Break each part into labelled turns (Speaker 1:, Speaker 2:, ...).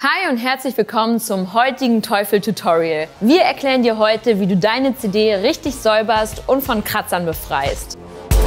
Speaker 1: Hi und herzlich willkommen zum heutigen Teufel-Tutorial. Wir erklären dir heute, wie du deine CD richtig säuberst und von Kratzern befreist.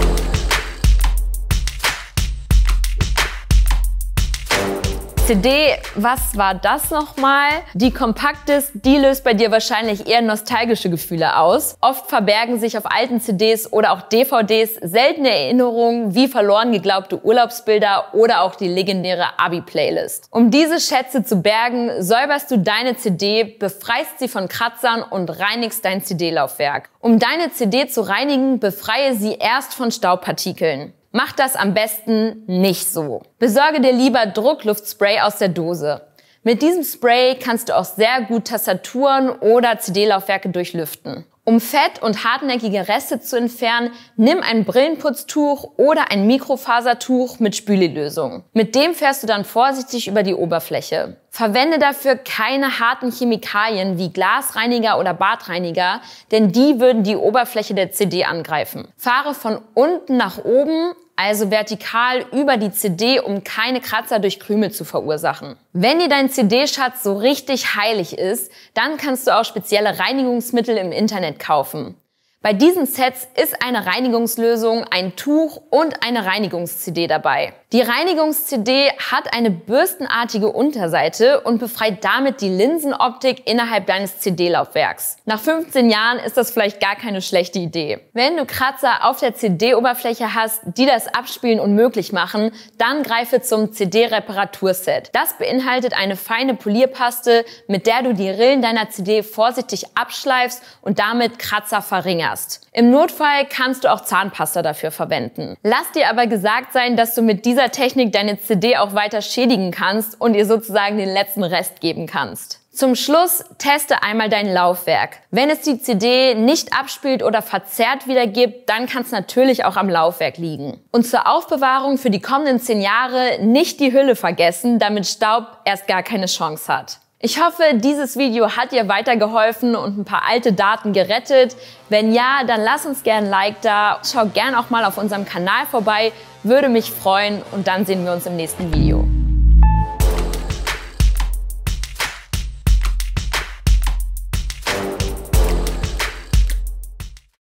Speaker 1: CD, was war das nochmal? Die Compact-Disc, die löst bei dir wahrscheinlich eher nostalgische Gefühle aus. Oft verbergen sich auf alten CDs oder auch DVDs seltene Erinnerungen wie verloren geglaubte Urlaubsbilder oder auch die legendäre Abi-Playlist. Um diese Schätze zu bergen, säuberst du deine CD, befreist sie von Kratzern und reinigst dein CD-Laufwerk. Um deine CD zu reinigen, befreie sie erst von Staubpartikeln. Mach das am besten nicht so. Besorge dir lieber Druckluftspray aus der Dose. Mit diesem Spray kannst du auch sehr gut Tastaturen oder CD-Laufwerke durchlüften. Um Fett und hartnäckige Reste zu entfernen, nimm ein Brillenputztuch oder ein Mikrofasertuch mit Spüllilösung. Mit dem fährst du dann vorsichtig über die Oberfläche. Verwende dafür keine harten Chemikalien wie Glasreiniger oder Badreiniger, denn die würden die Oberfläche der CD angreifen. Fahre von unten nach oben, also vertikal über die CD, um keine Kratzer durch Krümel zu verursachen. Wenn dir dein CD-Schatz so richtig heilig ist, dann kannst du auch spezielle Reinigungsmittel im Internet kaufen. Bei diesen Sets ist eine Reinigungslösung, ein Tuch und eine Reinigungs-CD dabei. Die Reinigungs-CD hat eine bürstenartige Unterseite und befreit damit die Linsenoptik innerhalb deines CD-Laufwerks. Nach 15 Jahren ist das vielleicht gar keine schlechte Idee. Wenn du Kratzer auf der CD-Oberfläche hast, die das Abspielen unmöglich machen, dann greife zum CD-Reparaturset. Das beinhaltet eine feine Polierpaste, mit der du die Rillen deiner CD vorsichtig abschleifst und damit Kratzer verringerst. Im Notfall kannst du auch Zahnpasta dafür verwenden. Lass dir aber gesagt sein, dass du mit dieser Technik deine CD auch weiter schädigen kannst und ihr sozusagen den letzten Rest geben kannst. Zum Schluss teste einmal dein Laufwerk. Wenn es die CD nicht abspielt oder verzerrt wiedergibt, dann kann es natürlich auch am Laufwerk liegen. Und zur Aufbewahrung für die kommenden 10 Jahre nicht die Hülle vergessen, damit Staub erst gar keine Chance hat. Ich hoffe, dieses Video hat dir weitergeholfen und ein paar alte Daten gerettet. Wenn ja, dann lass uns gerne ein Like da. Schau gerne auch mal auf unserem Kanal vorbei, würde mich freuen und dann sehen wir uns im nächsten Video.